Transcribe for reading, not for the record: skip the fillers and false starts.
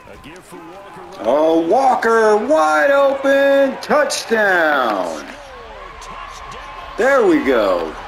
Oh, Walker, wide open, touchdown. There we go.